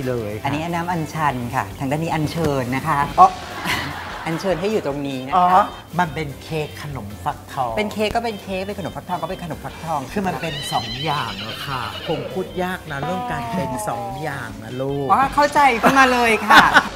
เลยอันนี้น้ำอัญชันค่ะทางด้านนี้อัญเชิญนะคะอ๋ออัญเชิญให้อยู่ตรงนี้นะอ๋อคะมันเป็นเค้กขนมฟักทองเป็นเค้กก็เป็นเค้กเป็นขนมฟักทองก็เป็นขนมฟักทองคือมันเป็น2 อย่างอะค่ะคงพูดยากนะเรื่องการเป็น2 อย่างนะลูกอ๋อเข้าใจขึ้นมาเลยค่ะ